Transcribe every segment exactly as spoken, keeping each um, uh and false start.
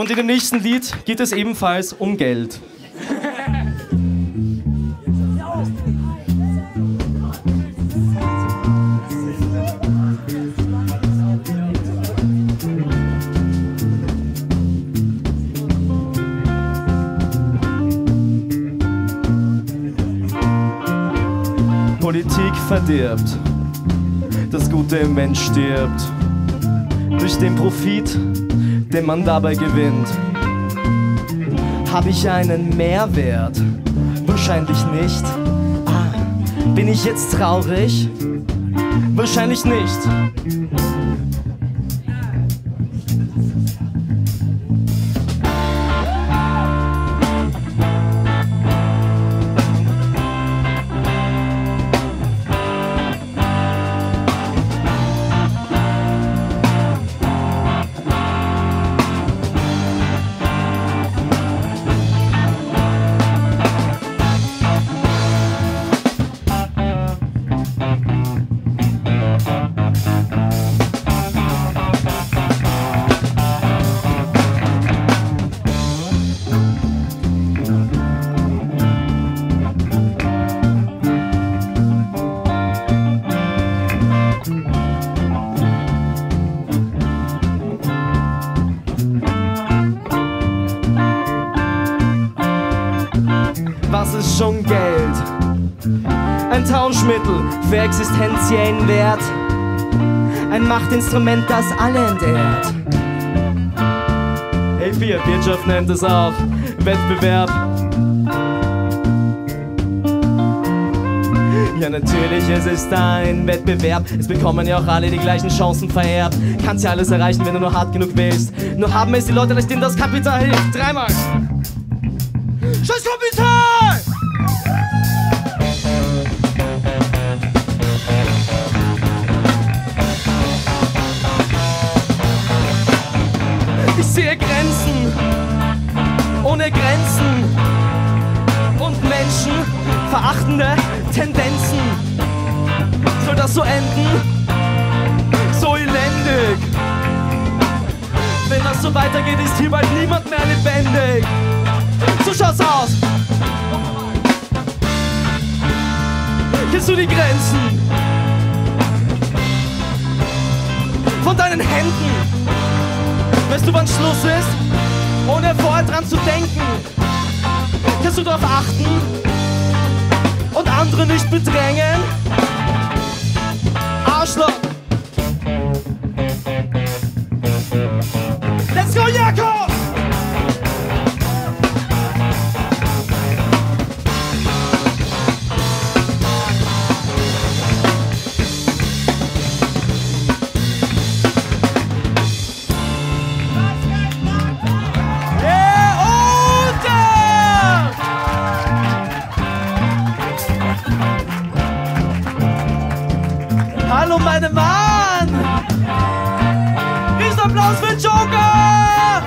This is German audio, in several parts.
Und in dem nächsten Lied geht es ebenfalls um Geld. Politik verdirbt, das Gute im Mensch stirbt, durch den Profit, den man dabei gewinnt. Habe ich einen Mehrwert? Wahrscheinlich nicht. Ah, bin ich jetzt traurig? Wahrscheinlich nicht. Was ist schon Geld? Ein Tauschmittel für existenziellen Wert. Ein Machtinstrument, das alle entehrt. Hey, wir Wirtschaft nennt es auch Wettbewerb. Ja, natürlich, es ist ein Wettbewerb. Es bekommen ja auch alle die gleichen Chancen vererbt. Kannst ja alles erreichen, wenn du nur hart genug willst. Nur haben es die Leute, denen das Kapital hilft. Dreimal. Scheiß Kapital! Ich sehe Grenzen, ohne Grenzen und Menschen, verachtende Tendenzen. Soll das so enden? So elendig. Wenn das so weitergeht, ist hier bald niemand mehr lebendig. So schaut's aus. Kennst du die Grenzen von deinen Händen? Weißt du, wann Schluss ist? Ohne vorher dran zu denken. Kannst du darauf achten und andere nicht bedrängen? Arschloch! Let's go, Jakob! Hallo, meine Mann! Riesenapplaus für Joker!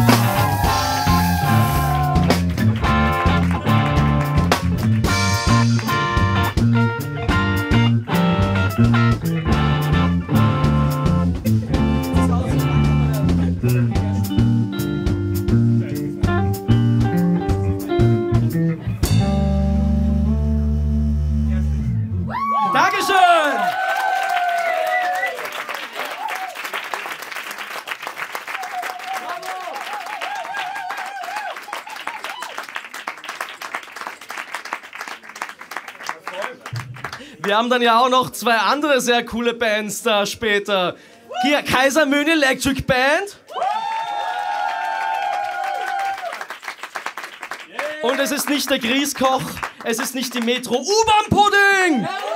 Dankeschön! Wir haben dann ja auch noch zwei andere sehr coole Bands da später. Hier, Kaiser Moon Electric Band. Und es ist nicht der Grießkoch, es ist nicht die Metro U-Bahn-Pudding.